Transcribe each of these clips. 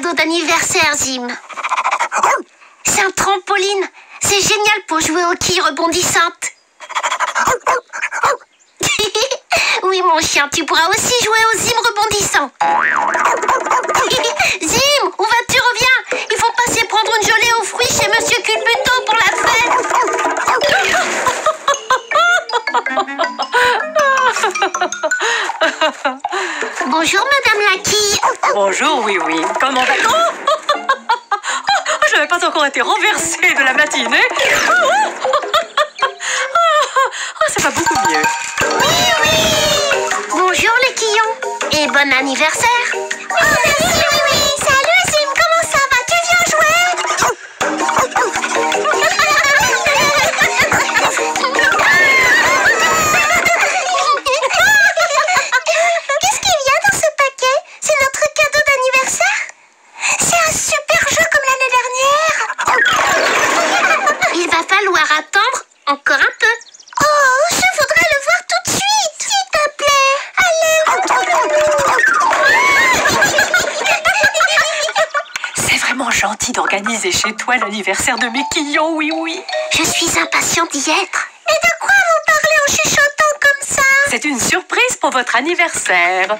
cadeau d'anniversaire, Zim. C'est un trampoline. C'est génial pour jouer aux quilles rebondissantes. Oui, mon chien, tu pourras aussi jouer aux Zim rebondissants. Zim, où vas-tu? Reviens. Il faut passer prendre une gelée aux fruits chez Monsieur Culbuto pour la fête. Bonjour, Madame la quille. Bonjour, oui. Comment va-t-on? Je n'avais pas encore été renversée de la matinée. Ça va beaucoup mieux. Oui. Bonjour les quillons. Et bon anniversaire. Merci, oui. Salut Zim, comment ça va? Tu viens jouer? Qu'est-ce qu'il y a dans ce paquet? C'est notre cadeau d'anniversaire? C'est un super jeu comme l'année dernière. Il va falloir attendre encore un peu. Oh, je voudrais le voir tout de suite, s'il te plaît. Allez. C'est vraiment gentil d'organiser chez toi l'anniversaire de mes quillons, oui. Je suis impatiente d'y être. Et de quoi vous parlez en chuchotant comme ça? C'est une surprise pour votre anniversaire.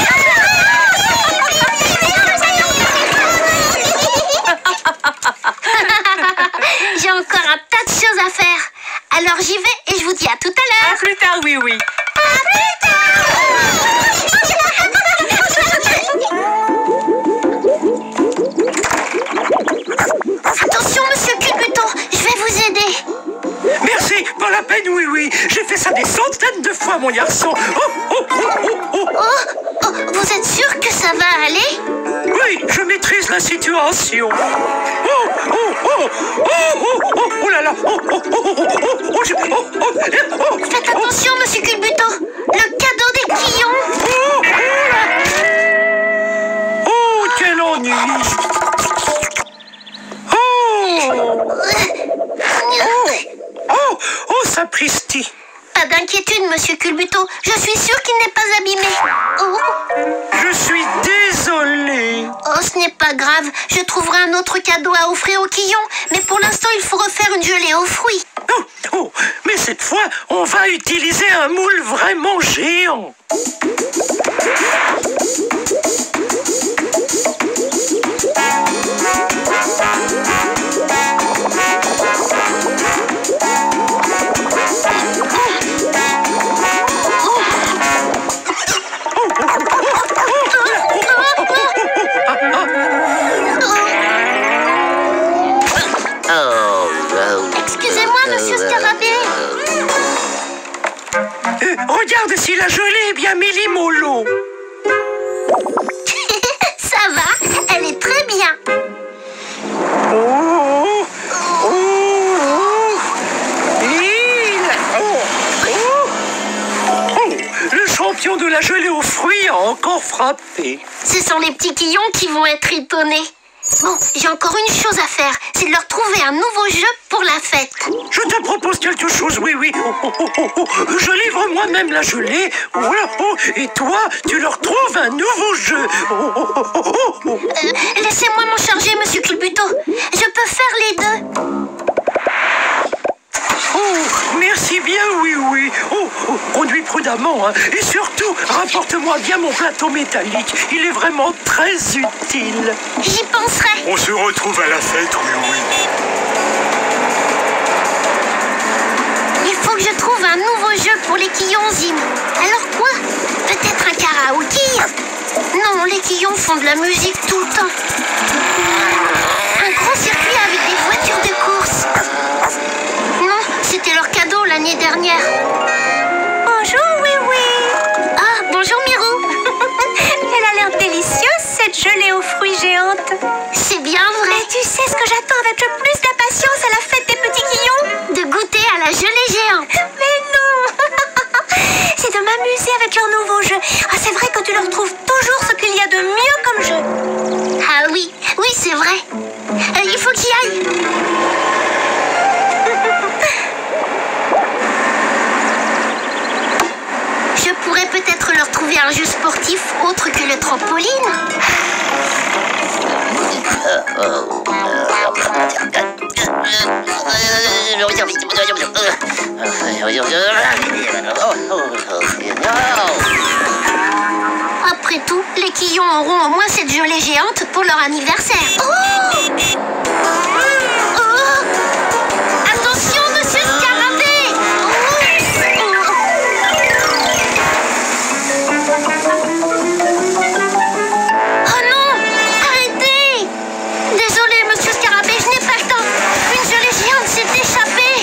J'ai encore un tas de choses à faire. Alors j'y vais et je vous dis à tout à l'heure. À plus tard, oui. À plus tard. Attention, Monsieur Culbuto, je vais vous aider. Merci, pas la peine, oui. J'ai fait ça des centaines de fois, mon garçon. Oh, vous êtes sûr que ça va aller? Oui, je maîtrise la situation. Oh là là. Faites attention, Monsieur Culbuto. Le cadeau des quillons. Oh, quel ennui. Oh, sapristi. Pas d'inquiétude, Monsieur Culbuto. Je suis sûre qu'il n'est pas abîmé. Oh. Je suis désolé. Oh, ce n'est pas grave. Je trouverai un autre cadeau à offrir aux quillons. Mais pour l'instant, il faut refaire une gelée aux fruits. Oh, mais cette fois, on va utiliser un moule vraiment géant. Excusez-moi, Monsieur Scarabée. Regarde si la gelée est bien méli-mollo. Ça va, elle est très bien. Le champion de la gelée aux fruits a encore frappé. Ce sont les petits quillons qui vont être étonnés. Bon, j'ai encore une chose à faire, c'est de leur trouver un nouveau jeu pour la fête. Je te propose quelque chose, oui. Je livre moi-même la gelée. Voilà. Et toi, tu leur trouves un nouveau jeu. Laissez-moi m'en charger, Monsieur Culbuto. Je peux faire les deux. Merci bien, oui. Conduis prudemment, hein. Et surtout, rapporte-moi bien mon plateau métallique. Il est vraiment très utile. J'y penserai. On se retrouve à la fête, oui. Il faut que je trouve un nouveau jeu pour les quillons, Zim. Alors quoi? Peut-être un karaoké? Non, les quillons font de la musique tout le temps. Un grand circuit avec des voitures de course. Non, c'était leur cadeau l'année dernière. Bonjour, oui. Ah, bonjour, Mirou. Elle a l'air délicieuse, cette gelée aux fruits géante. C'est bien vrai. Et tu sais ce que j'attends avec le plus d'impatience à la fête des petits quillons? De goûter à la gelée géante. Mais non. C'est de m'amuser avec leur nouveau jeu. Ah, c'est vrai que tu leur trouves toujours ce qu'il y a de mieux comme jeu. Ah oui, c'est vrai. Il faut que j'y aille. Je pourrais peut-être leur trouver un jeu sportif autre que le trampoline. Après tout, les Quillons auront au moins cette gelée géante pour leur anniversaire. Oh! Oh! Attention, monsieur Scarabée! Oh non! Arrêtez! Désolé, monsieur Scarabée, je n'ai pas le temps. Une gelée géante s'est échappée.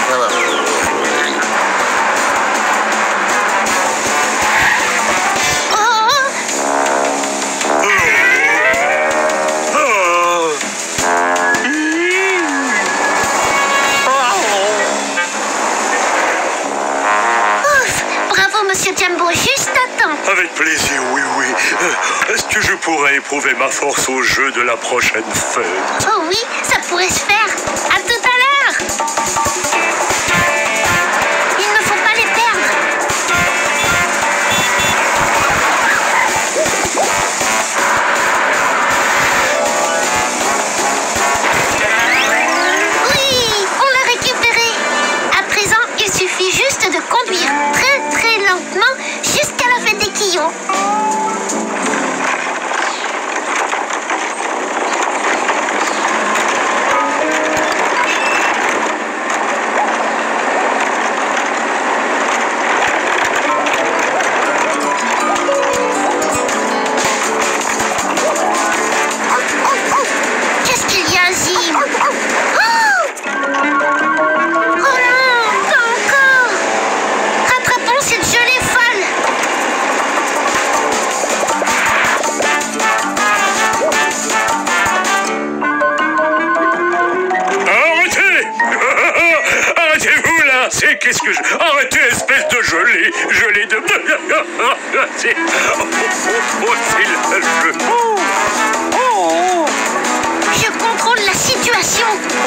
Monsieur Jumbo, juste à temps. Avec plaisir, oui, oui. Est-ce que je pourrais éprouver ma force au jeu de la prochaine fête? Oh oui, ça pourrait se faire. À tout à l'heure. Il ne faut pas les perdre. Oui, on l'a récupéré. À présent, il suffit juste de conduire très lentement jusqu'à la fête des Quillons. Qu'est-ce qu'il y a, Zim? Oh non, pas encore. Rattrapons cette gelée folle. Arrêtez! Arrêtez-vous là! Qu'est-ce que je... Arrêtez, espèce de gelée! Gelée de... C'est... c'est le jeu. Je contrôle la situation.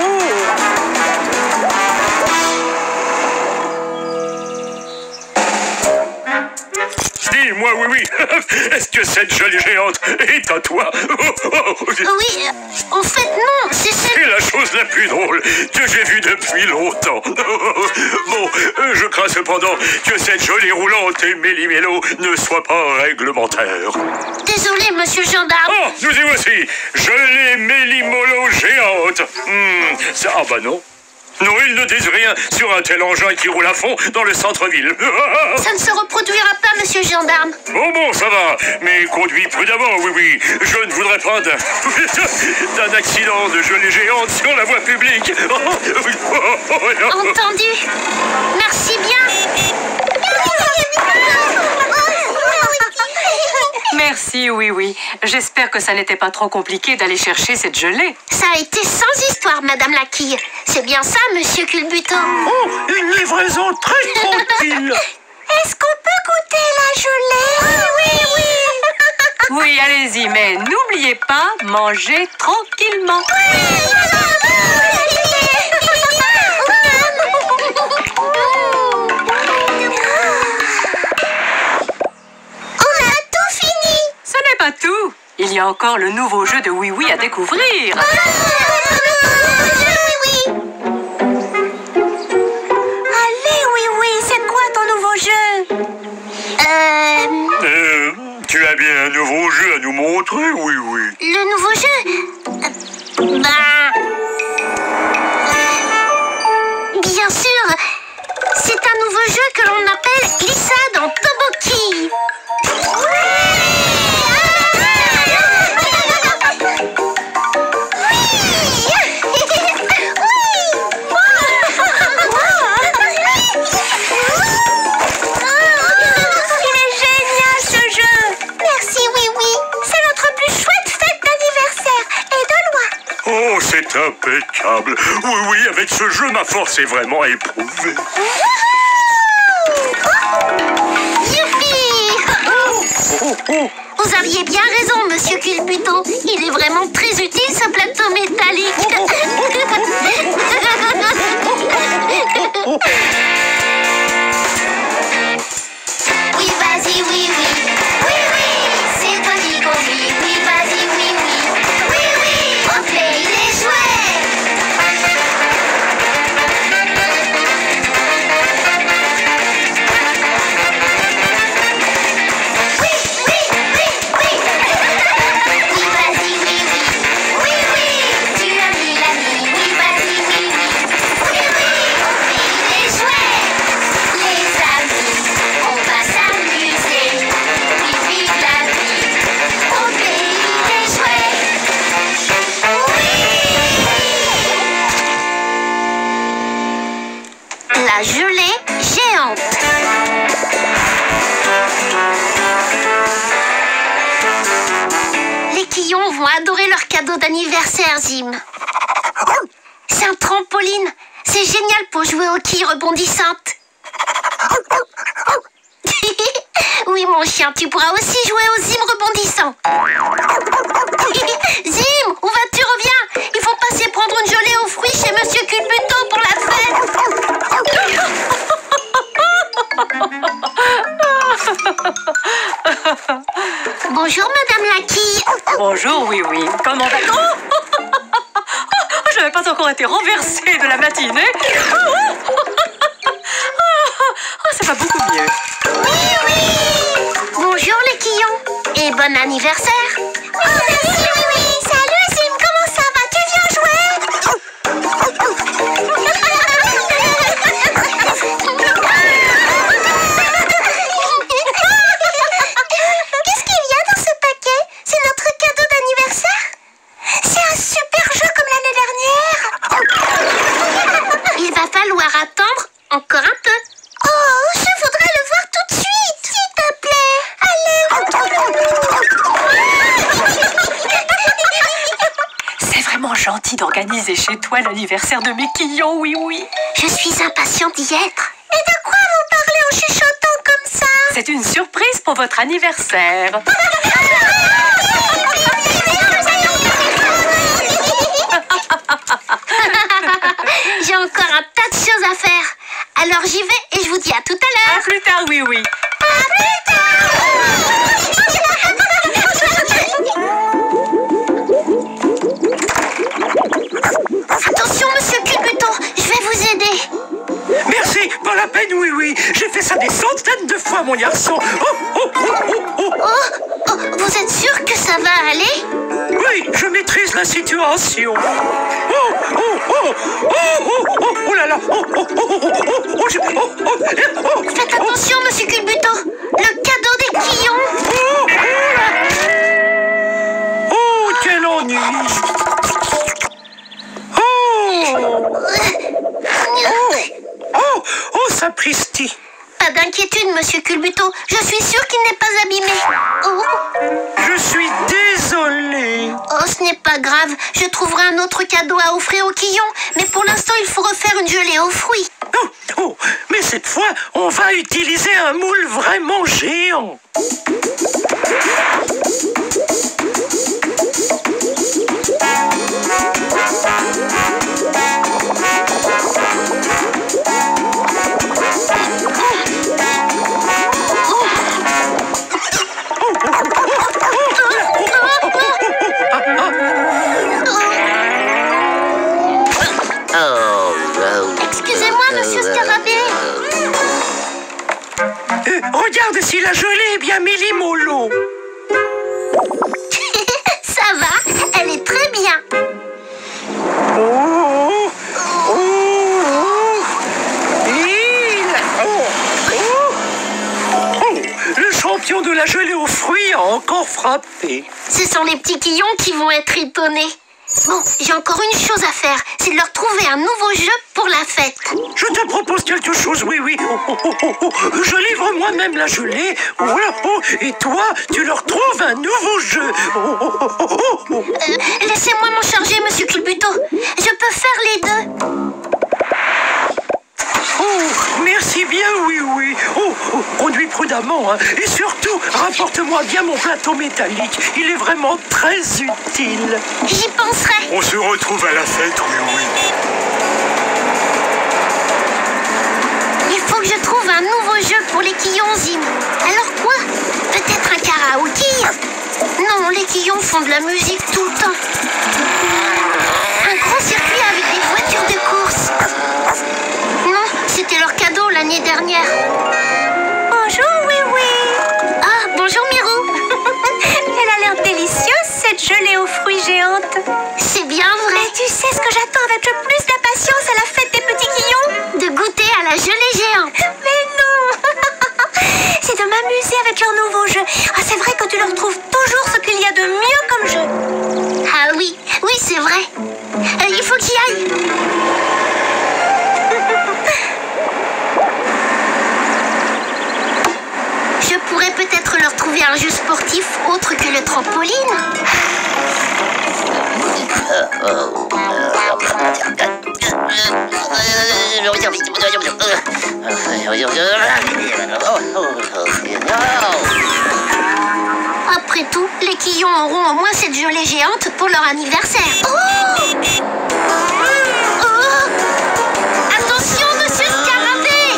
Dis-moi, oui, oui. Est-ce que cette gelée géante est à toi? Oui, en fait, non, c'est C'est la chose la plus drôle que j'ai vue depuis longtemps. Bon, je crains cependant que cette gelée roulante et méli-mélo ne soit pas réglementaire. Désolé, monsieur gendarme. Oh, nous y voici. Gelée méli-molo géante. Ah bah non. Non, ils ne disent rien sur un tel engin qui roule à fond dans le centre-ville. Ça ne se reproduira pas, monsieur gendarme. Bon, ça va. Mais conduis prudemment, oui, oui. Je ne voudrais pas d'un accident de gelée géante sur la voie publique. Entendu. Merci bien. Merci, oui. J'espère que ça n'était pas trop compliqué d'aller chercher cette gelée. Ça a été sans histoire, madame la quille. C'est bien ça, monsieur Culbuto. Oh, une livraison très tranquille. Est-ce qu'on peut goûter la gelée? Oui. Oui, allez-y, mais n'oubliez pas, mangez tranquillement. On a tout fini. Ce n'est pas tout. Il y a encore le nouveau jeu de Oui à découvrir. Allez, oui, c'est quoi ton nouveau jeu? Tu as bien un nouveau jeu à nous montrer, oui. Le nouveau jeu? Bien sûr. C'est un nouveau jeu que l'on appelle glissade en toboki. Oh, c'est impeccable. Oui, avec ce jeu, ma force est vraiment éprouvée. Youpi! Vous aviez bien raison, monsieur Culbuto. Il est vraiment très utile, ce plateau métallique. Oui, vas-y, oui, c'est toi qui conduis. Oui, vas-y, oui. Oui, cadeau d'anniversaire, Zim. C'est un trampoline. C'est génial pour jouer aux quilles rebondissantes. Oui, mon chien, tu pourras aussi jouer aux Zim rebondissants. Zim, où vas-tu? Reviens. Il faut passer prendre une gelée aux fruits chez Monsieur Culbuto pour la fête. Bonjour, Madame la quille. Bonjour, oui, oui. Comment va-t-on? Je n'avais pas encore été renversée de la matinée. Ça va beaucoup mieux. Oui, oui. Bonjour, les quillons. Et bon anniversaire. Oh, merci, oui, oui. Salut, Zim, comment ça va? Tu viens jouer? Qu'est-ce qu'il y a dans ce paquet? C'est notre cadeau d'anniversaire? C'est un super jeu comme l'année dernière. Il va falloir attendre encore un peu. Oh, je voudrais le voir tout de suite, s'il te plaît. Allez. C'est vraiment gentil d'organiser chez toi l'anniversaire de mes quillons, oui, oui. Je suis impatiente d'y être. Et de quoi vous parlez en chuchotant comme ça? C'est une surprise pour votre anniversaire. J'ai encore un tas de choses à faire. Alors j'y vais et je vous dis à tout à À l'heure. plus tard, oui, oui. À plus tard. Attention, Monsieur Culbuto, je vais vous aider. Merci, pas la peine, oui, oui. J'ai fait ça des centaines de fois, mon garçon. Oh, vous êtes sûr que ça va aller? Oui, je maîtrise la situation. Oh là là. Faites attention, Monsieur Culbuto. Le cadeau des quillons. Oh, quel ennui. Oh, sapristi. Pas d'inquiétude, Monsieur Culbuto. Je suis sûre qu'il n'est pas abîmé. Oh, Je suis désolé. ce n'est pas grave. Je trouverai un autre cadeau à offrir aux quillons. Mais pour l'instant, il faut refaire une gelée aux fruits. Oh, mais cette fois, on va utiliser un moule vraiment géant. Excusez-moi, Monsieur Scarabée. Regarde si la gelée est bien méli-mollo. Ça va, elle est très bien. Le champion de la gelée aux fruits a encore frappé. Ce sont les petits quillons qui vont être étonnés. Bon, j'ai encore une chose à faire, c'est de leur trouver un nouveau jeu pour la fête. Je te propose quelque chose, oui, oui. Je livre moi-même la gelée. Et toi, tu leur trouves un nouveau jeu. Laissez-moi m'en charger, Monsieur Culbuto. Je peux faire les deux. Merci bien, oui, oui. Conduis prudemment, hein. Et surtout, rapporte-moi bien mon plateau métallique. Il est vraiment très utile. J'y penserai. On se retrouve à la fête, oui, oui. Il faut que je trouve un nouveau jeu pour les quillons, Zim. Alors quoi? Peut-être un karaoké? Non, les quillons font de la musique tout le temps. Un grand circuit avec des voitures de course. Non, c'était leur cadeau l'année dernière. Bonjour, oui, oui. Ah, bonjour, Mirou. Elle a l'air délicieuse, cette gelée aux fruits géante. C'est bien vrai. Mais tu sais ce que j'attends avec le plus d'impatience à la fête des petits quillons? De goûter à la gelée géante. Mais non. C'est de m'amuser avec leur nouveau jeu. Ah, c'est vrai que tu leur trouves toujours ce qu'il y a de mieux comme jeu. Ah oui, oui, c'est vrai. Il faut que j'y aille. Je pourrais peut-être leur trouver un jeu sportif autre que le trampoline. Après tout, les Quillons auront au moins cette gelée géante pour leur anniversaire. Oh! Oh! Attention, monsieur Scarabée!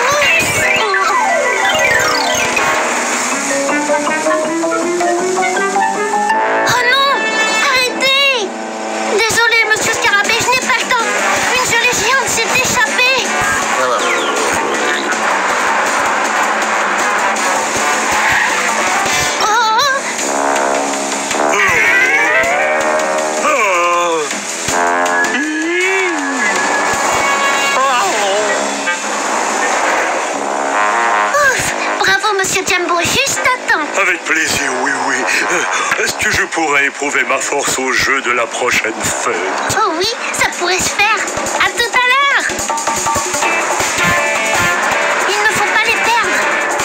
Oh non! Arrêtez! Désolé, monsieur Scarabée, je n'ai pas le temps. Une gelée géante s'est échappée. Monsieur Jumbo, juste à temps. Avec plaisir, oui, oui. Est-ce que je pourrais éprouver ma force au jeu de la prochaine fête? Oh oui, ça pourrait se faire. À tout à l'heure. Il ne faut pas les perdre.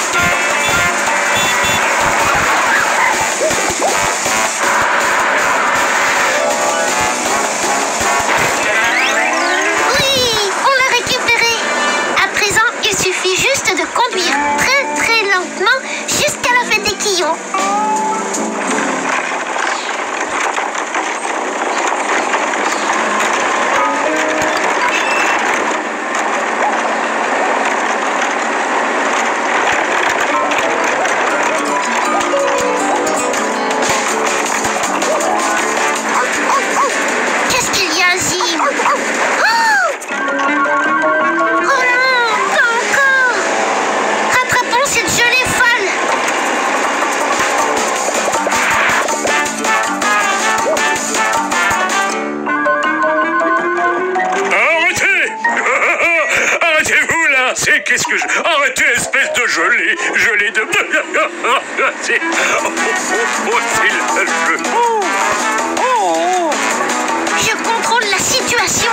Oui, on l'a récupéré. À présent, il suffit juste de conduire très lentement jusqu'à la fête des Quillons. Qu'est-ce qu'il y a, Zim? Oh non, pas encore. Rattrapons cette gelée folle. Arrêtez! Arrêtez-vous là! Qu'est-ce que je... Arrêtez, espèce de gelée! Gelée de... C'est... c'est le jeu. Je contrôle la situation.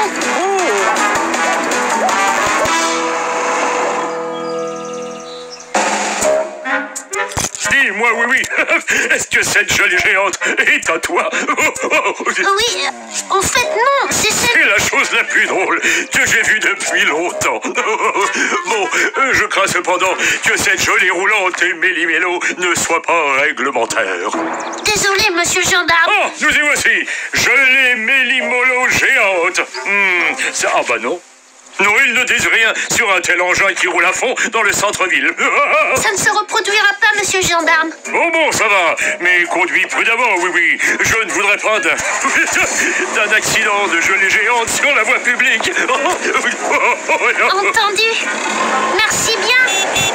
Dis-moi, oui. Est-ce que cette gelée géante est à toi? Oui, en fait, non, c'est celle... C'est la chose la plus drôle que j'ai vue depuis longtemps. Bon, je crains cependant que cette gelée roulante et méli-mélo ne soit pas réglementaire. Désolé, monsieur gendarme. Ah, nous y voici. Gelée méli-molo géante. Ah bah non. Non, ils ne disent rien sur un tel engin qui roule à fond dans le centre-ville. Ça ne se reproduira pas, monsieur gendarme. Bon, ça va. Mais conduis prudemment, oui. Je ne voudrais pas d'un accident de gelée géante sur la voie publique. Entendu. Merci bien.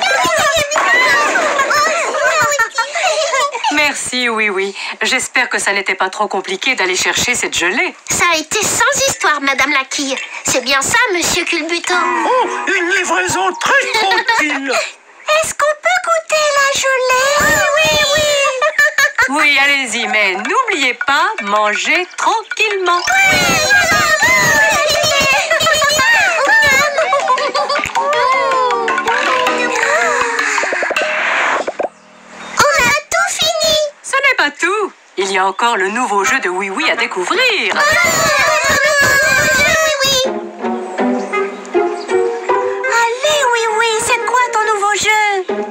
Merci, oui. J'espère que ça n'était pas trop compliqué d'aller chercher cette gelée. Ça a été sans histoire, madame la quille. C'est bien ça, monsieur Culbuto. Oh, une livraison très tranquille. Est-ce qu'on peut goûter la gelée? Oui. Oui, allez-y, mais n'oubliez pas, mangez tranquillement. On a tout fini. Ce n'est pas tout. Il y a encore le nouveau jeu de Oui à découvrir. Allez, oui, c'est quoi ton nouveau jeu?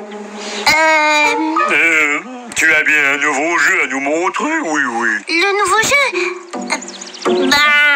Tu as bien un nouveau jeu à nous montrer, oui. Le nouveau jeu?